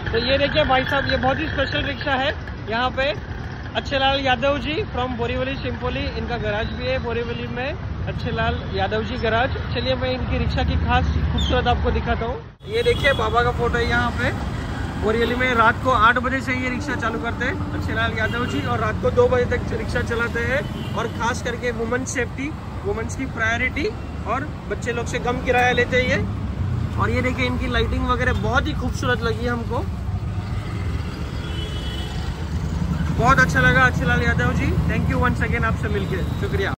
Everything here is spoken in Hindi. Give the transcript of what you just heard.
तो ये देखिए भाई साहब, ये बहुत ही स्पेशल रिक्शा है। यहाँ पे अच्छे लाल यादव जी फ्रॉम बोरीवली शिंपोली, इनका गराज भी है बोरीवली में, अच्छे लाल यादव जी गराज। चलिए मैं इनकी रिक्शा की खास खूबसूरत आपको दिखाता हूँ। ये देखिए बाबा का फोटो है यहाँ पे। बोरीवली में रात को 8 बजे से ये रिक्शा चालू करते हैं अच्छे लाल यादव जी, और रात को 2 बजे तक रिक्शा चलाते हैं। और खास करके वुमेन्स सेफ्टी, वुमेन्स की प्रायोरिटी, और बच्चे लोग से कम किराया लेते हैं ये। और ये देखिए इनकी लाइटिंग वगैरह बहुत ही खूबसूरत लगी हमको, बहुत अच्छा लगा Achhe Lal Yadav ji. Thank you once again आपसे मिलके, शुक्रिया।